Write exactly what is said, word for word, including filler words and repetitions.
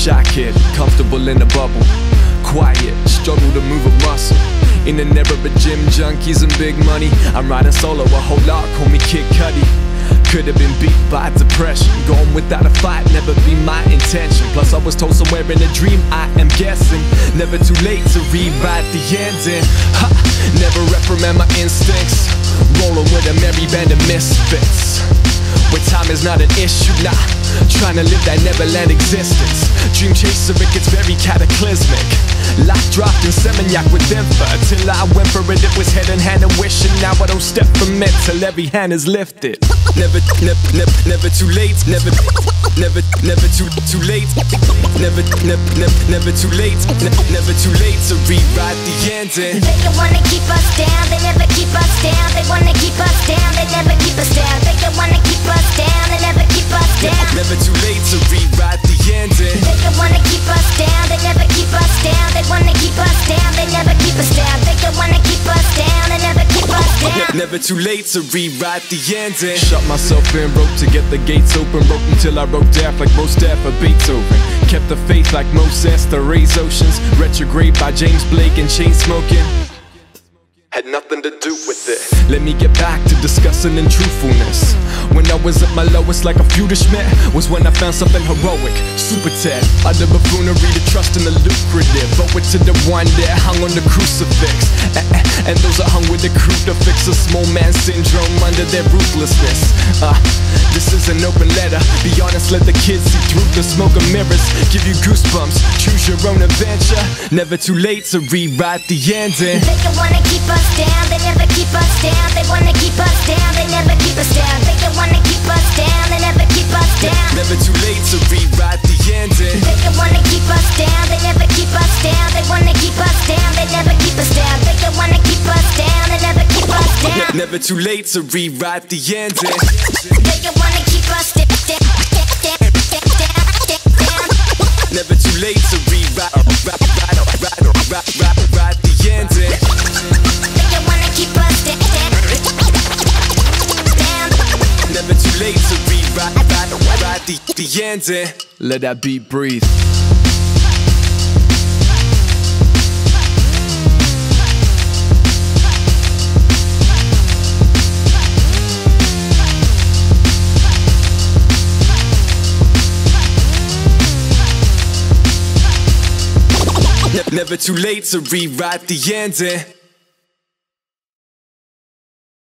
shy kid, comfortable in a bubble. Quiet, struggle to move a muscle. In an era of gym junkies and big money, I'm riding solo a whole lot, call me Kid Cudi. Could've been beat by depression, going without a fight, never be my intention. Plus I was told somewhere in a dream, I am guessing, never too late to rewrite the ending. Ha! Never reprimand my instincts, rolling with a merry band of misfits. Where time is not an issue, nah, trying to live that Neverland existence. Dream chaser, it gets very cataclysmic. Life dropped in Seminyak with Denver. Till I went for it, it was head in hand and wishing. Now I don't step from it till every hand is lifted. Never, never, never, never too late. Never, never, never too too late. Never, never, never, never too late. Never, never too late to rewrite the ending. They wanna keep us down, they never keep us down. They wanna keep us down, they never keep us down. They wanna keep us down, they never keep us down. Never too late to rewrite the ending. They wanna keep us down, they never keep us down. They wanna keep us down, they never keep us down. They wanna keep us down, they never keep us down. Never too late to rewrite the ending. Shut myself in, wrote to get the gates open. Wrote until I wrote death like most death for Beethoven. Kept the faith like Moses to raise oceans. Retrograde by James Blake and Chainsmoking. Had nothing to do with it. Let me get back to discussing and truthfulness. When I was at my lowest like a feudal Schmidt, was when I found something heroic, super Ted. Under buffoonery, the trust and the lucrative. Owe it to the one that hung on the crucifix. And those that hung with the crucifix, a small man syndrome under their ruthlessness. Uh, this is an open letter. Be honest, let the kids see through the smoke of mirrors. Give you goosebumps, choose your own adventure. Never too late to rewrite the ending. They wanna keep us down, they never keep us down. They wanna keep us down, they never keep us down. They wanna keep us down, they never keep us down. Never too late to rewrite the ending. They wanna keep us down, they never keep us down. They wanna keep us down, they never keep us down. They wanna keep us down, they never keep us down. Never too late to rewrite the ending. They wanna keep us down. Never too late to rewrite rewrite, rewrite, rewrite, rewrite the ending. They wanna keep us down. Never too late to rewrite rewrite the, the ending. Let that beat breathe. Never too late to rewrite the ending.